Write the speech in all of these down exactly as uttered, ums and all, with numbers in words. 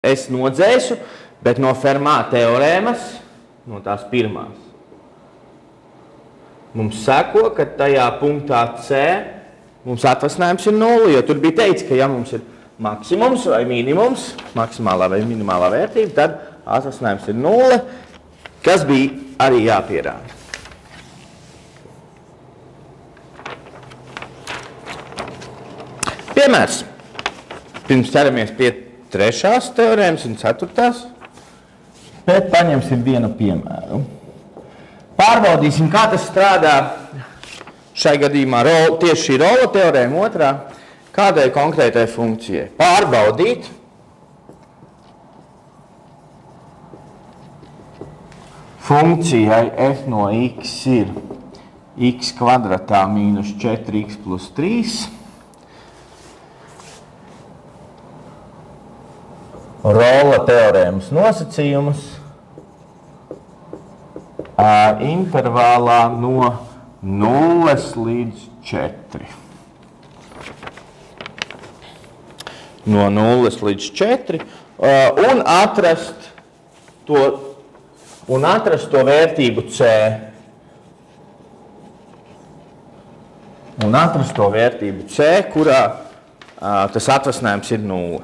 es nodzēsu, bet no Fermā teorēmas, no tās pirmās, mums seko, ka tajā punktā C mums atvasinājums ir nulle, jo tur bija teicis, ka ja mums ir maksimums vai minimums, maksimālā vai minimālā vērtība, tad atvasinājums ir nulle, kas bija arī jāpierāda. Piemērs. Pirms ķeramies pie trešās teorēmas un ceturtās, bet paņemsim vienu piemēru. Pārbaudīsim, kā tas strādā šai gadījumā tieši šī Rolla teorēma otrā, kādai konkrētai funkcijai. Pārbaudīt funkcijai f no x ir x kvadratā mīnus četri x plus trīs. Rolla teorēmas nosacījumus intervālā no nulles līdz četri. No nulles līdz četri un atrast to, un atrast to vērtību C. Un atrast to vērtību C, kurā tas atvasinājums ir nulle.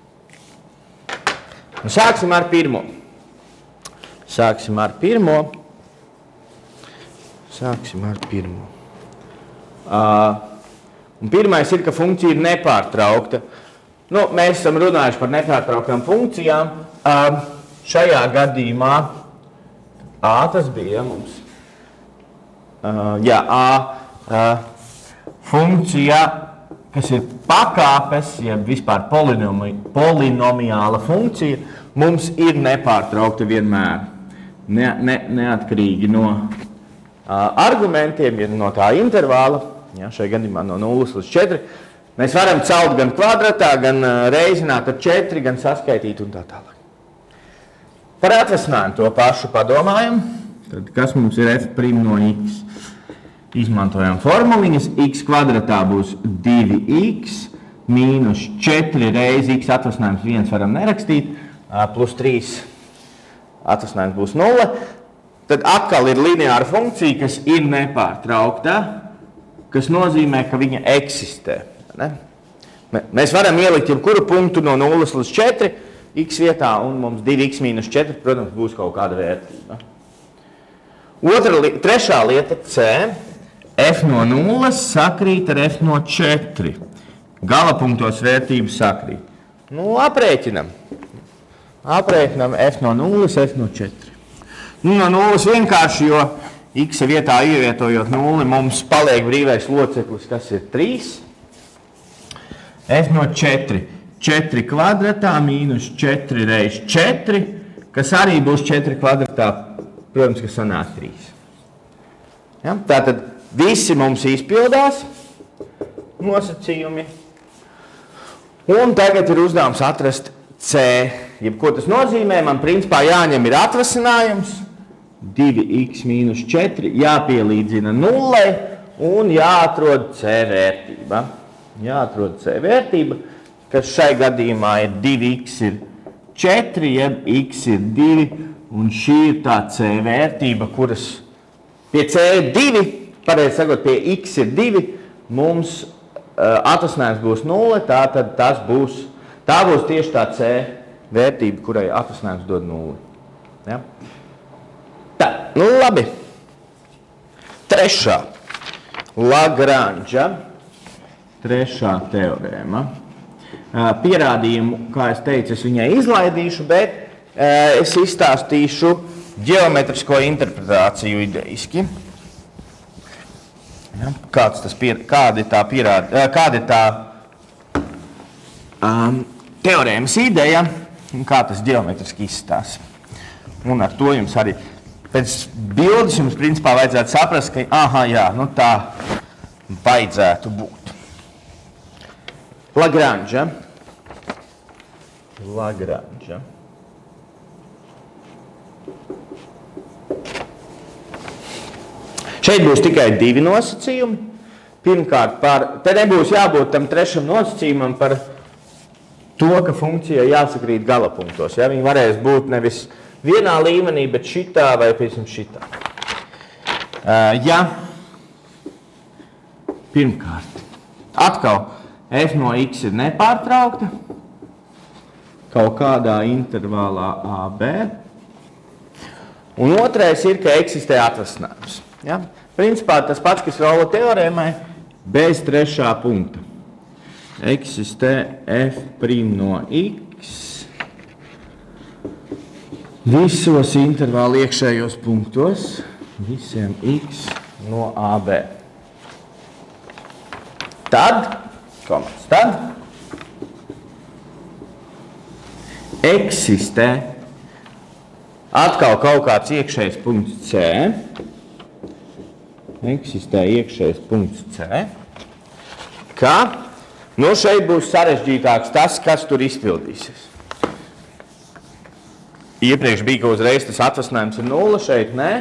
Un sāksim ar pirmo. Sāksim ar pirmo. Sāksim ar pirmo. Uh, un pirmais ir, ka funkcija ir nepārtraukta. Nu, mēs esam runājuši par nepārtrauktām funkcijām. Uh, šajā gadījumā A tas bija mums. Uh, jā, A uh, funkcija, kas ir pakāpes, ja vispār polinomi, polinomiāla funkcija, mums ir nepārtraukta vienmēr. Ne, ne, neatkarīgi no uh, argumentiem, ja no tā intervāla, ja, šai gadījumā no nulles līdz četri, mēs varam celt gan kvadratā, gan uh, reizināt ar četri, gan saskaitīt un tā tālāk. Par atvasinājumu to pašu padomājam. Tad, kas mums ir f' no x? Izmantojam formuliņas, x kvadratā būs divi x, mīnus četri reizi x atvasinājums viens varam nerakstīt, plus trīs atvasinājums būs nulle. Tad atkal ir lineāra funkcija, kas ir nepārtraukta, kas nozīmē, ka viņa eksistē. Ne? Mēs varam ielikt jebkuru punktu no nulles līdz četri x vietā, un mums divi x mīnus četri, protams, būs kaut kāda vērtība. Otra, trešā lieta C. F no nulles sakrīt ar f no četri. Galapunktos vērtības sakrīt. Nu, aprēķinam. Aprēķinam f no nulles, f no četri. Nu, no nulles vienkārši, jo x vietā ievietojot nulli, mums paliek brīvais loceklis, kas ir trīs. F no četri. četri kvadratā mīnus četri reiz četri, kas arī būs četri kvadratā, protams, ka sanāk trīs. Ja? Tātad visi mums izpildās nosacījumi. Un tagad ir uzdevums atrast C. Jebko tas nozīmē, man principā jāņem ir atvasinājums. divi x mīnus četri jāpielīdzina nullei un jāatrod C vērtība. Jāatrod C vērtība, kas šai gadījumā ir divi x ir četri, jeb x ir divi, un šī ir tā C vērtība, kuras pie C ir divi, pareizi sakot, pie x ir divi, mums uh, atvasinājums būs nulle, tā tad tas būs, tā būs tieši tā C vērtība, kurai atvasinājums dod nulli. Ja? Tā, nu labi. Trešā. Lagranža. Trešā teorēma. Uh, pierādījumu, kā es teicu, es viņai izlaidīšu, bet uh, es izstāstīšu ģeometrisko interpretāciju ideiski. Ja, kāds tas pier, kāda ir tā, pierād, kāda ir tā um, teorēmas ideja un kā tas ģeometriski izstās. Un ar to jums arī pēc bildes jums principā vajadzētu saprast, ka aha, jā, nu tā vajadzētu būt. Lagranža. Lagranža. Šeit būs tikai divi nosacījumi. Pirmkārt, par, te nebūs jābūt tam trešam nosacījumam par to, ka funkcijai jāsakrīt galapunktos. Ja? Viņi varēs būt nevis vienā līmenī, bet šitā vai, piemēram, šitā. Uh, ja pirmkārt, atkal f no x ir nepārtraukta, kaut kādā intervālā A B, un otrais ir, ka eksistē atvasinājums. Ja? Principā tas pats, kas Rolla teorēmai, bez trešā punkta. Eksistē f' no x visos intervāla iekšējos punktos, visiem x no A B. Tad, komats, tad eksistē atkal kaut kāds iekšējs punkts C. Eksistē iekšējs punkts C. Ka, nu šeit būs sarežģītāks tas, kas tur izpildīsies. Iepriekš bija, ka uzreiz tas atvasinājums ir nulle, šeit nē.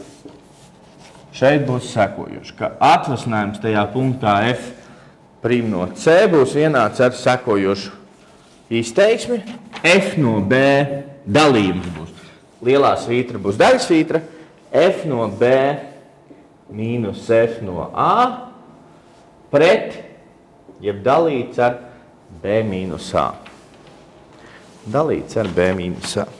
Šeit būs sekojoši, ka atvasinājums tajā punktā f' no C būs vienāds ar sekojošu izteiksmi. F no B dalījums būs. Lielā svītra būs daļsvītra. F no B mīnus F no A pret, jeb dalīts ar B mīnus A. Dalīts ar B mīnus A.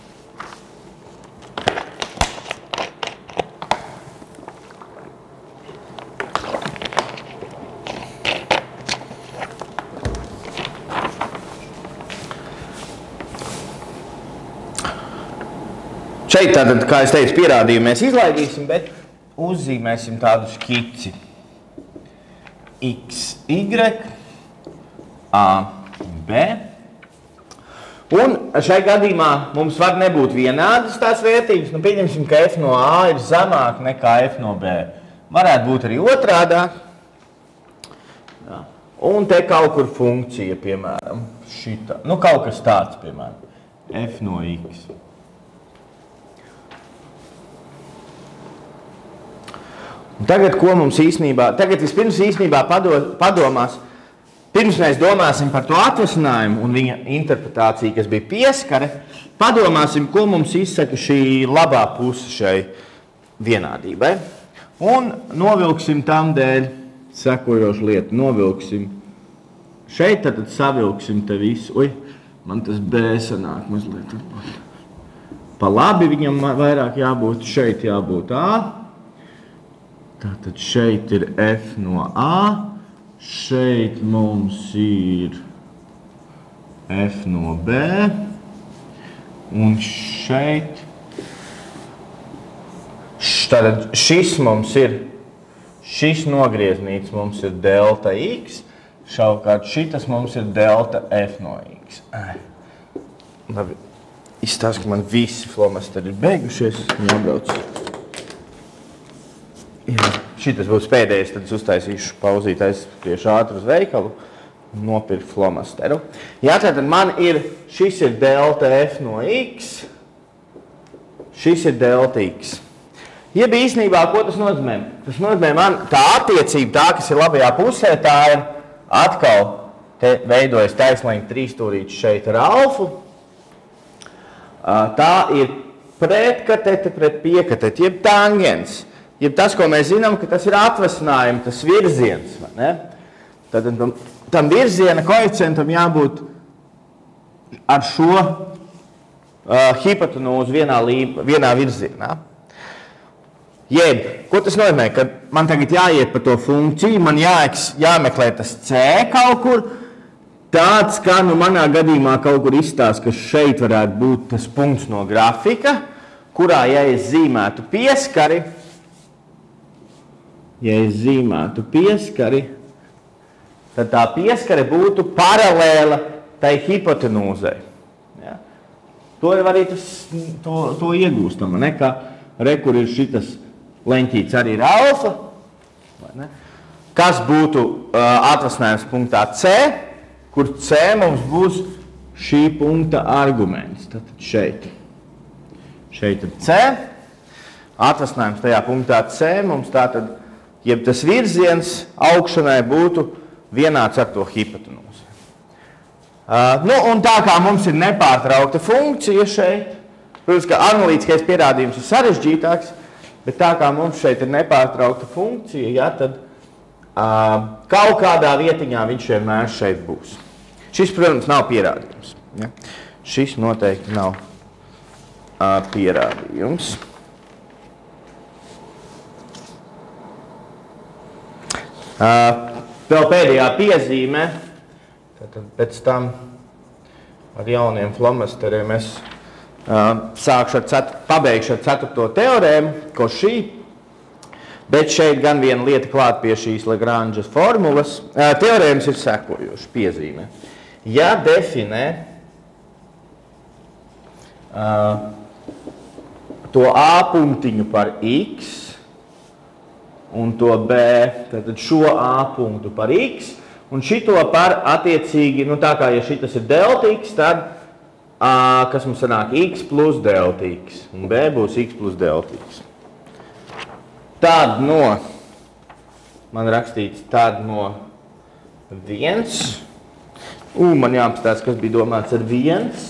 Šeit tātad, kā es teicu, pierādījumu mēs izlaidīsim, bet uzzīmēsim tādu skici. X, Y, A, B. Un šai gadījumā mums var nebūt vienādas tās vērtības. Nu, pieņemsim, ka f no A ir zemāk nekā f no B. Varētu būt arī otrādāk. Jā. Un te kaut kur funkcija, piemēram, šitā. Nu, kaut kas tāds, piemēram, f no x. Un tagad, ko mums īstenībā, tagad vispirms īstenībā padomās, pirms mēs domāsim par to atvasinājumu un viņa interpretāciju, kas bija pieskare, padomāsim, ko mums izsaka šī labā puse šai vienādībai. Un novilksim tam dēļ sekojošu lietu. Novilksim šeit, tad savilksim te visu. Ui, man tas B sanāk mazliet. Pa labi viņam vairāk jābūt, šeit jābūt A. Tātad šeit ir f no A, šeit mums ir f no B, un šeit, tātad šis mums ir, šis nogrieznīts mums ir delta x, savukārt šitas mums ir delta f no x. Ai. Labi, izstāst, ka man visi flomasteri ir beigušies, jābrauc. Jā. Šitas būs pēdējais, tad es uztaisīšu pauzīt, aizskriešu ātri uz veikalu un nopirku flomasteru. Jā, tātad man ir, šis ir delta f no x, šis ir delta x. Jeb īstenībā, ko tas nozīmē? Tas nozīmē man, tā attiecība, tā, kas ir labajā pusē, tā ir atkal, te veidojas taisnīgi trīsstūrītis šeit ar alfu. Tā ir pretkatete pret piekatete, jeb tangens. Ja tas, ko mēs zinām, ka tas ir atvasinājums, tas virziens, vai ne? Tad tam, tam virziena koeficientam jābūt ar šo uh, hipotenūzu vienā, vienā virzienā. Jeb, ko tas nozīmē? Kad man tagad jāiet pa to funkciju, man jāeks, jāmeklē tas C kaut kur, tāds, kā nu manā gadījumā kaut kur izstāst, ka šeit varētu būt tas punkts no grafika, kurā, ja es zīmētu pieskari, Ja es zīmētu pieskari, tad tā pieskare būtu paralēla tai hipotenūzei. Ja? To ir arī tas, to, to iegūstam, ne? Kā re, kur ir šitas leņķīts arī ir alfa, vai ne? Kas būtu uh, atvasinājums punktā C, kur C mums būs šī punkta arguments. Tātad šeit. Šeit ir C. Atvasinājums tajā punktā C mums tātad jeb tas virziens augšanai būtu vienāds ar to hipotenūzi. Uh, nu, un tā kā mums ir nepārtraukta funkcija šeit, protams, ka analītiskais pierādījums ir sarežģītāks, bet tā kā mums šeit ir nepārtraukta funkcija, ja, tad uh, kaut kādā vietiņā viņš vienmēr šeit būs. Šis, protams, nav pierādījums. Ja. Šis noteikti nav uh, pierādījums. Uh, vēl pēdējā piezīme. Tad pēc tam ar jauniem flomasteriem es uh, sākšu ar cet, pabeigšu ar ceturto teorēmu, ko šī, bet šeit gan viena lieta klāt pie šīs Lagranžas formulas. Uh, teorēmas ir sekojoša piezīme. Ja definē uh, to A punktiņu par X un to B, tad šo A punktu par X, un šito par attiecīgi, nu tā kā ja šitas ir delta X, tad, a, kas mums sanāk, X plus delta X, un B būs X plus delta X. Tad no, man rakstīts, tad no viens, un man jāapstāst, kas bija domāts ar viens.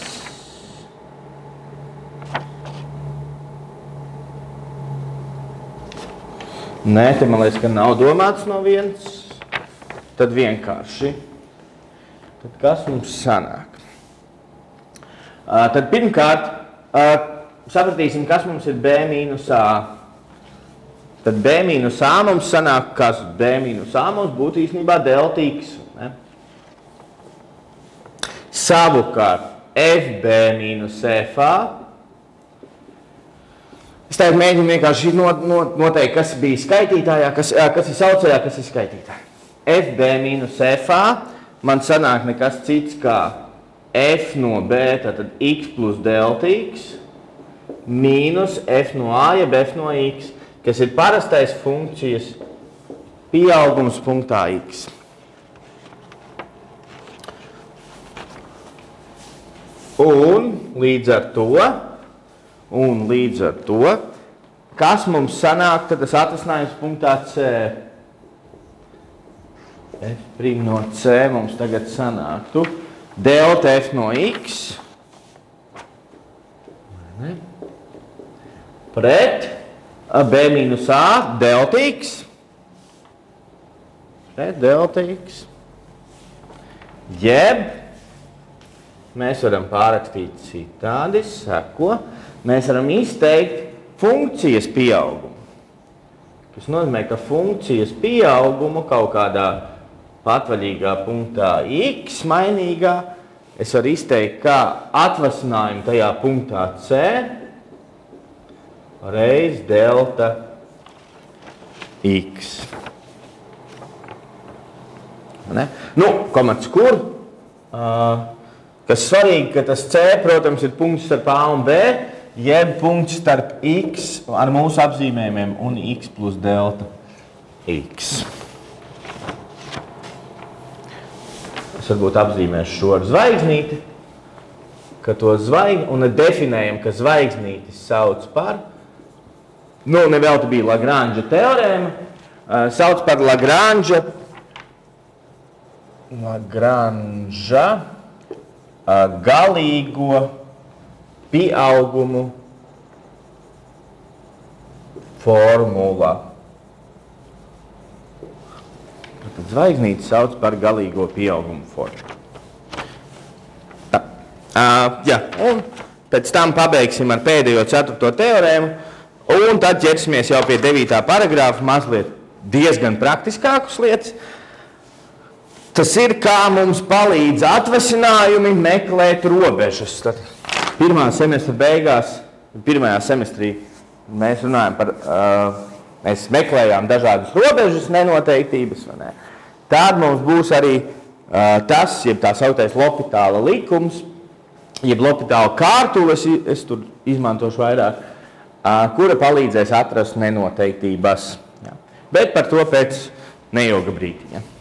Nē, te man liekas, ka nav domāts no viens. Tad vienkārši. Tad kas mums sanāk? Uh, tad pirmkārt, uh, sapratīsim, kas mums ir B mīnus A. Tad B mīnus A mums sanāk, kas B mīnus A mums būtu īstenībā delta X. Ne? Savukārt, F B mīnus F A. Es tagad mēģinu vienkārši not, not, noteikt, kas bija skaitītājā, kas, kas ir saucējā, kas ir skaitītājā. F B mīnus F A man sanāk nekas cits kā F no B, tātad X plus delta X, mīnus F no A, jeb F no X, kas ir parastais funkcijas pieaugums punktā X. Un līdz ar to, un līdz ar to, kas mums sanāk, tad tas atrisinājums punktā C. F' no C mums tagad sanāktu delta F no X pret B mīnus A delta X pret delta X jeb mēs varam pārrakstīt citādi, seko, mēs varam izteikt funkcijas pieaugumu, kas nozīmē, ka funkcijas pieaugumu kaut kādā patvaļīgā punktā X mainīgā, es varu izteikt kā atvasinājumu tajā punktā C reiz delta X. Ne? Nu, komats kur? Uh, kas svarīgi, ka tas C, protams, ir punkts starp A un B, jeb punkts starp X ar mūsu apzīmējumiem un X plus delta X. Es varbūt apzīmēšu šo ar zvaigznīti, ka to zvaig, un definējam, ka zvaigznītis sauc par, nu, nevelti bija Lagranža teorēma, sauc par Lagranža, Lagranža galīgo pieaugumu formula. Tad zvaigznīti sauc par galīgo pieaugumu formulu. Tā. Uh, jā, un pēc tam pabeigsim ar pēdējo ceturto teorēmu, un tad ķersimies jau pie devītā paragrāfa, mazliet diezgan praktiskākas lietas. Tas ir, kā mums palīdz atvasinājumi meklēt robežas. Tad pirmā semestra beigās, pirmajā semestrī mēs runājam par, uh, mēs meklējām dažādas robežas nenoteiktības. Vai ne? Tad mums būs arī uh, tas, jeb tā sauktais L'Hopitāla likums, jeb L'Hopitāla kārtule, es, es tur izmantošu vairāk, uh, kura palīdzēs atrast nenoteiktības. Ja. Bet par to pēc neilga brītiņa.